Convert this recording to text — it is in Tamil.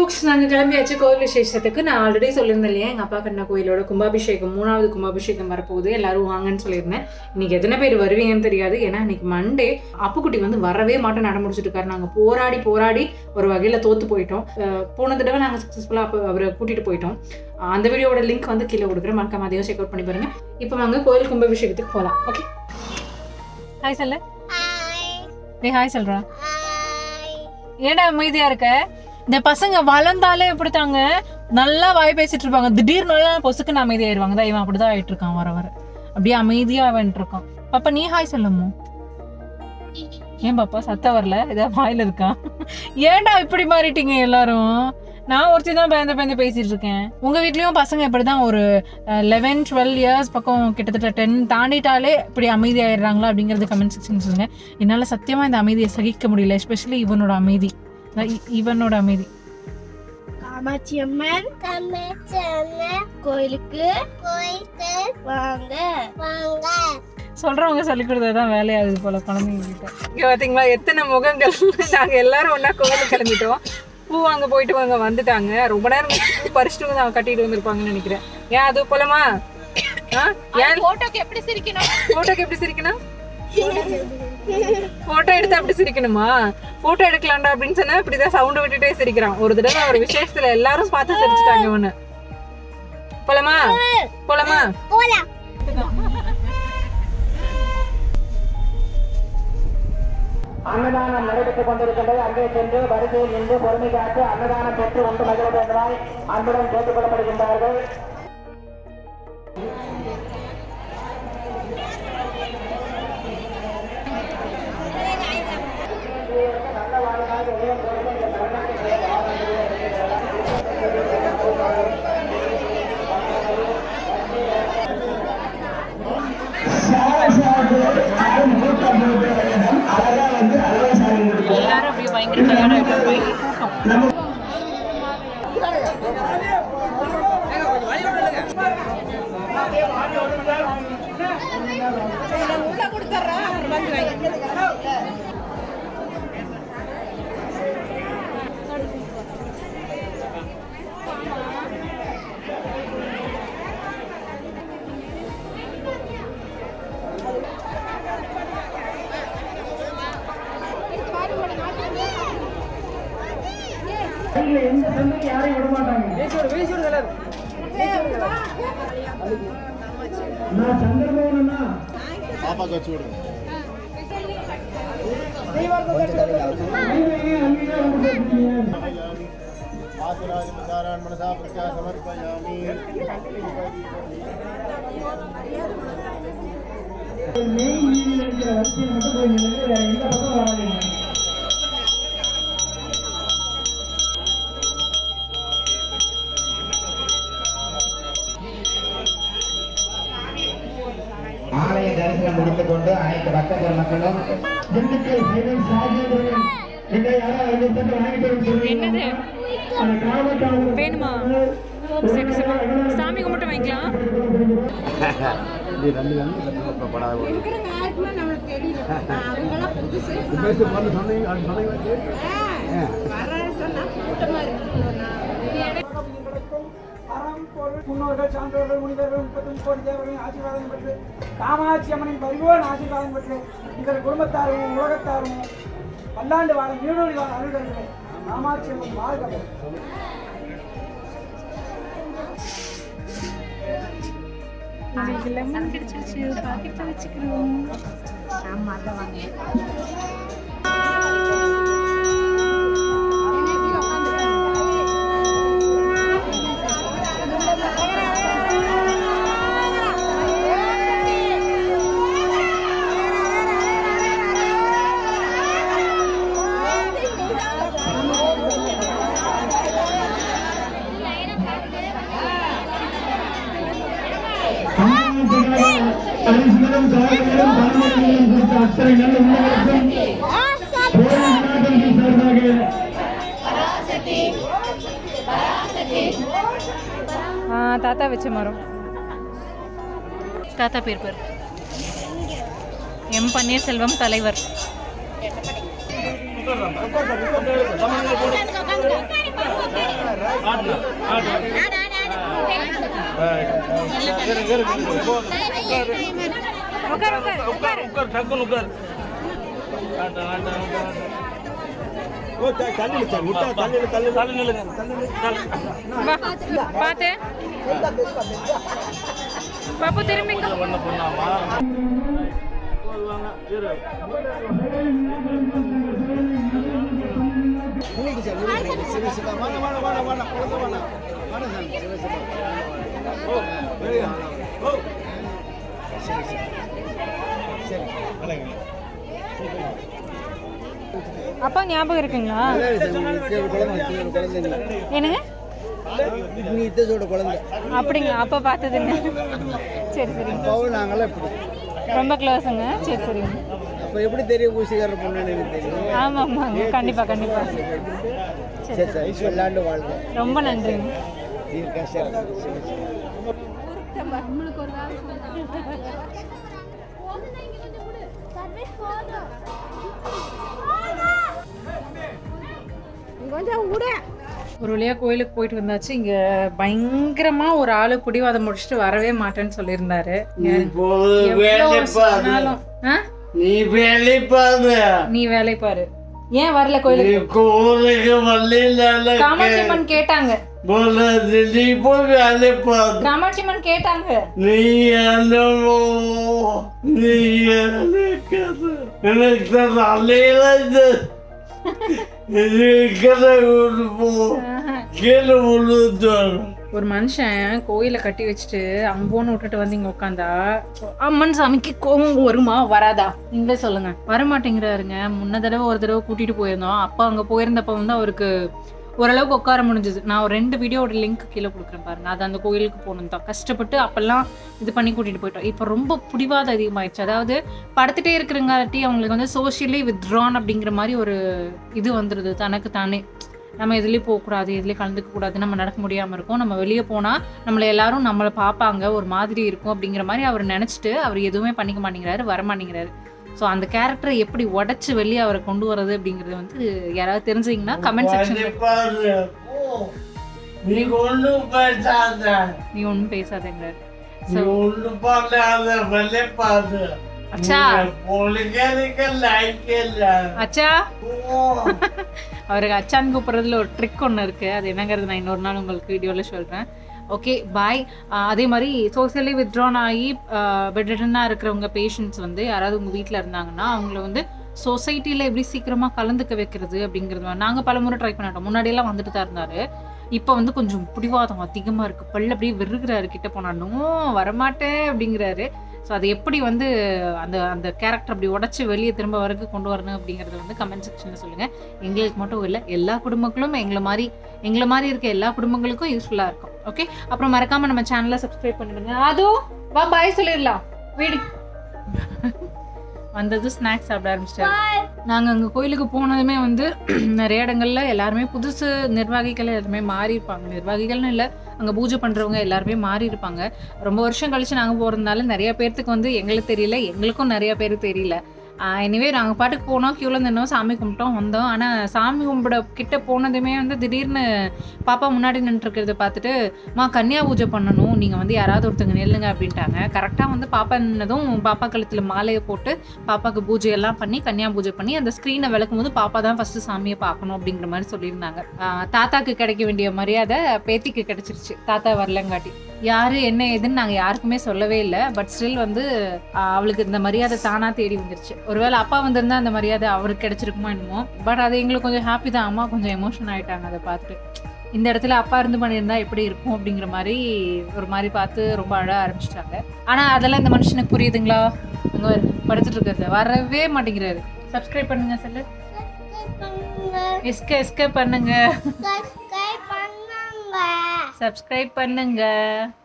folks, நாங்க கிளம்பியாச்சு கோவில் விசேஷத்துக்கு. நான் ஆல்ரெடி சொல்லியிருந்தேன் இல்லையா, எங்கள் அப்பா கண்ணா கோயிலோட கும்பாபிஷேகம் 3வது கும்பாபிஷேகம் வரப்போகுது, எல்லாரும் வாங்கன்னு சொல்லியிருந்தேன். இன்னைக்கு எத்தனை பேர் வருவீங்கன்னு தெரியாது, ஏன்னா இன்னைக்கு மண்டே. அப்புக்குட்டி வந்து வரவே மாட்டோம் நட முடிச்சுட்டு இருக்காரு. நாங்கள் போராடி ஒரு வகையில் தோற்று போயிட்டோம். போன தடவை நாங்கள் சக்ஸஸ்ஃபுல்லாக அவரை கூட்டிகிட்டு போயிட்டோம். அந்த வீடியோட லிங்க் வந்து கீழே கொடுக்குறேன், மறக்காம அதையும் செக் அவுட் பண்ணி பாருங்க. இப்போ நாங்கள் கோயில் கும்பாபிஷேகத்துக்கு போகலாம். ஓகே, ஹாய் சொல்ல. ஹாய் சொல்றா. ஏடா அமைதியா இருக்க? இந்த பசங்க வளர்ந்தாலே இப்படித்தாங்க, நல்லா வாய் பேசிட்டு இருப்பாங்க, திடீர்னு நல்லா பொசுக்குன்னு அமைதியாயிருவாங்க. தான் இவன் அப்படிதான் ஆயிட்டு இருக்கான், வர அப்படியே அமைதியா வந்துட்டு இருக்கான். பாப்பா நீ ஹாய் சொல்லமோ? ஏன் பாப்பா சத்தம் வரல? ஏதாவது வாயில இருக்கான்? ஏன்டா இப்படி மாறிட்டீங்க எல்லாரும்? நான் ஒருத்தி தான் பயந்து பேசிட்டு இருக்கேன். உங்க வீட்லயும் பசங்க இப்படிதான் ஒரு 11-12 இயர்ஸ் பக்கம், கிட்டத்தட்ட 10 தாண்டிட்டாலே இப்படி அமைதியாயிடுறாங்களா அப்படிங்கறது கமெண்ட் செக்ஷன் சொல்லுங்க. என்னால சத்தியமா இந்த அமைதியை சகிக்க முடியல, எஸ்பெஷலி இவனோட அமைதி. காமாட்சி அம்மன் கோயிலுக்கு வாங்க சொல்றவங்க சொல்லி கொடுத்ததுதான் வேலையாகுது போல குழந்தைங்க கிட்ட. இங்க பாத்தீங்களா எத்தனை முகங்கள். நாங்க எல்லாரும் ஒன்னா கோயிலுக்கு கிளம்பிட்டோம். பூ வாங்க போயிட்டு வாங்க வந்துட்டாங்க. ரொம்ப நேரம் பூ பறிச்சுட்டு வந்து அவங்க கட்டிட்டு வந்திருப்பாங்கன்னு நினைக்கிறேன். ஏன் அது போலமா? போட்டோக்கு எப்படி சிரிக்கணும்? போட்டோ எடுத்து அப்படி சிரிக்கணுமா? போட்டோ எடுக்கலாம்டா அப்படின்னு சொன்னா இப்படிதான் சவுண்ட் விட்டுட்டே சிரிக்கிறான். ஒரு தடவை ஒரு விசேஷத்துல எல்லாரும் பார்த்து சிரிச்சுட்டாங்க. ஒண்ணு போலாமா? அன்னதானம் நடைபெற்றுக் கொண்டிருக்கின்றது. அங்கே சென்று வரிசையில் நின்று பொறுமை காத்து அன்னதானம் பெற்று உண்டு மகிழ வேண்டுமாய் அன்புடன் கேட்டுக் கொள்ளப்படுகின்றார்கள். நல்ல வாழ்நாள் எல்லாரும் அப்படியே பயங்கர டயர்டா இருக்காங்க. எந்த சந்தைக்கு யாரையும் விட மாட்டாங்க. நான் சந்திரமோகனா பாப்பா கட்சி விடுங்க. मनसा प्रत्या समर्पयामि. ஆலய தரிசனம் முடித்துக் கொண்டு அனைத்து பக்தர்கள் மக்களும் வேணுமா? சாமி கும்பிட்டு வாங்கிக்கலாம். முன்னோர்கள் சான்றோர்கள் முனிவர்கள் 30 கோடி தேவர்களின் ஆசீர்வாதம் பெற்று காமாட்சி அம்மனின் பரிபூர்ண ஆசீர்வாதம் பெற்று இதன் குடும்பத்தாரும் உலகத்தாரும் பல்லாண்டு வாழ நீடோடி வாழ அருள்கள். காமாட்சி அம்மன் வாழ்க. தாத்தா வச்ச மரம். தாத்தா பேர் எம் பன்னீர்செல்வம் தலைவர். பாத்து பாப்பு திரும்பி அப்பா ஞாபகம் இருக்குங்களா? என்னங்க அப்படிங்களா? அப்பா பார்த்ததுங்க. சரி சரிங்க. ரொம்ப க்ளோஸுங்க. சரி சரிங்க. எப்படி தெரியும் ஊசிக்காரர் பொண்ணு? ஆமாம் ஆமாங்க. கண்டிப்பாக கண்டிப்பாக. விளையாண்டு வாழ்க. ரொம்ப நன்றிங்க. ஒரு வழியா கோயிலுக்கு போயிட்டு வந்தாச்சு. இங்க பயங்கரமா ஒரு ஆளு பிடிவாதம் முடிச்சுட்டு வரவே மாட்டேன்னு சொல்லியிருந்தாரு. நீ வேலை பாரு. ஏன் வரல கோயிலுக்கு? காமாட்சியம்மன் கேட்டாங்க. காமாட்சியம்மன் கேட்டாங்க. ஒரு மனுஷன் கோயில கட்டி வச்சுட்டு அம்போன்னு விட்டுட்டு வந்து இங்க உட்காந்தா அம்மன் சாமிக்கு கோபம் வருமா வராதா? நீங்களே சொல்லுங்க. வரமாட்டேங்கிறாருங்க. முன்ன தடவை ஒரு தடவை கூட்டிட்டு போயிருந்தோம். அப்பா அங்க போயிருந்தப்ப வந்து அவருக்கு ஓரளவுக்கு உட்கார முடிஞ்சது. நான் ஒரு 2 வீடியோட லிங்க் கீழே கொடுக்குறேன் பாருங்க. அது அந்த கோயிலுக்கு போகணும் தான் கஷ்டப்பட்டு அப்பெல்லாம் இது பண்ணி கூட்டிட்டு போயிட்டோம். இப்போ ரொம்ப பிடிவாதம் அதிகமாயிடுச்சு. அதாவது படுத்துட்டே இருக்கிறங்காட்டி அவங்களுக்கு வந்து சோஷியலி வித்ட்ரான் அப்படிங்கிற மாதிரி ஒரு இது வந்துடுது தனக்கு தானே. நம்ம எதுலேயும் போகக்கூடாது, எதுலேயும் கலந்துக்க கூடாது, நம்ம நடக்க முடியாமல் இருக்கும், நம்ம வெளியே போனால் நம்மளை எல்லாரும் நம்மளை பார்ப்பாங்க, ஒரு மாதிரி இருக்கும் அப்படிங்கிற மாதிரி அவர் நினச்சிட்டு அவர் எதுவுமே பண்ணிக்க மாட்டேங்கிறாரு, வரமாட்டேங்கிறாரு. ஸோ அந்த கேரக்டரை எப்படி உடச்சி வெளியே அவரை கொண்டு வர்றது அப்படிங்கிறது வந்து யாராவது தெரிஞ்சீங்கன்னா கமெண்ட் செக்ஷன்ல. நீ ஒன்றும் பேசாதேங்க. அச்சா அச்சா அவருக்கு அச்சான்னு கூப்பிட்றதுல ஒரு ட்ரிக் ஒன்று இருக்கு. அது என்னங்கிறது நான் இன்னொரு நாள் உங்களுக்கு வீடியோவில் சொல்கிறேன். Okay bye. அதே மாதிரி சோசியலி வித்ட்ரான் ஆகி பெட்ரிட்டனாக இருக்கிறவங்க பேஷண்ட்ஸ் வந்து யாராவது உங்கள் வீட்டில் இருந்தாங்கன்னா அவங்கள வந்து சொசைட்டியில் எப்படி சீக்கிரமாக கலந்துக்க வைக்கிறது அப்படிங்கிறது நாங்கள் பல முறை ட்ரை பண்ணிட்டோம். முன்னாடியெல்லாம் வந்துட்டு தான் இருந்தார். இப்போ வந்து கொஞ்சம் பிடிவாதம் அதிகமாக இருக்குது. பல்ல அப்படியே விருகுறாரு. கிட்ட போனாலும் வரமாட்டேன் அப்படிங்கிறாரு. ஸோ அது எப்படி வந்து அந்த அந்த கேரக்டர் அப்படி உடச்சி வெளியே திரும்ப வரைக்கும் கொண்டு வரணும் அப்படிங்கிறத வந்து கமெண்ட் செக்ஷனில் சொல்லுங்கள். எங்களுக்கு மட்டும் இல்லை, எல்லா குடும்பங்களும் எங்களை மாதிரி இருக்க எல்லா குடும்பங்களுக்கும் யூஸ்ஃபுல்லாக இருக்கும். ஓகே, அப்புறம் மறக்காமல் நம்ம சேனலை சப்ஸ்கிரைப் பண்ணிடுங்க. அதுவும் வா பாய் சொல்லிடலாம். வீடு வந்தது ஸ்நாக்ஸ் சாப்பிட ஆரம்பிச்சிட்டாரு. நாங்கள் அங்கே கோயிலுக்கு போனதுமே வந்து நிறைய இடங்கள்ல எல்லாருமே புதுசு நிர்வாகிகள் எல்லாருமே மாறி இருப்பாங்க. நிர்வாகிகள்னு இல்லை, அங்கே பூஜை பண்ணுறவங்க எல்லாருமே மாறி இருப்பாங்க. ரொம்ப வருஷம் கழிச்சு நாங்கள் போகிறதுனால நிறைய பேர்த்துக்கு வந்து எங்களுக்கு தெரியல, எங்களுக்கும் நிறைய பேருக்கு தெரியல. எனிவே நாங்கள் பாட்டுக்கு போனோம், க்யூவில் நின்னோம், சாமி கும்பிட்டோம், வந்தோம். ஆனால் சாமி கும்பிட கிட்ட போனதுமே வந்து திடீர்னு பாப்பா முன்னாடி நின்றுருக்கிறத பார்த்துட்டு கன்னியா பூஜை பண்ணணும், நீங்கள் வந்து யாராவது ஒருத்தங்க நெல்லுங்க அப்படின்ட்டாங்க. கரெக்டாக வந்து பாப்பா நின்னதும் பாப்பா கழுத்தில் மாலையை போட்டு பாப்பாவுக்கு பூஜையெல்லாம் பண்ணி கன்னியா பூஜை பண்ணி அந்த ஸ்க்ரீனை விளக்கும் போது பாப்பா தான் ஃபஸ்ட்டு சாமியை பார்க்கணும் அப்படிங்கிற மாதிரி சொல்லியிருந்தாங்க. தாத்தாக்கு கிடைக்க வேண்டிய மரியாதை பேத்திக்கு கிடைச்சிருச்சு, தாத்தா வரலங்காட்டி. யார் என்ன ஏதுன்னு நாங்கள் யாருக்குமே சொல்லவே இல்லை. பட் ஸ்டில் வந்து அவளுக்கு இந்த மரியாதை தானாக தேடி வந்துருச்சு. ஒருவேளை அப்பா வந்திருந்தா அந்த மரியாதை அவருக்கு கிடைச்சிருக்குமோ என்னமோ. பட் அது எங்களுக்கு கொஞ்சம் ஹாப்பி தான். அம்மா கொஞ்சம் எமோஷன் ஆகிட்டாங்க அதை பார்த்துட்டு. இந்த இடத்துல அப்பா இருந்து பண்ணியிருந்தா எப்படி இருக்கும் அப்படிங்கிற மாதிரி ஒரு மாதிரி பார்த்து ரொம்ப அழ ஆரம்பிச்சிட்டாங்க. ஆனால் அதெல்லாம் இந்த மனுஷனுக்கு புரியுதுங்களா? அங்கே படுத்துட்டு இருக்கிறது வரவே மாட்டேங்கிறாரு. சப்ஸ்கிரைப் பண்ணுங்க சொல்லு. எஸ்கே பண்ணுங்க, சப்ஸ்கிரைப் பண்ணுங்க.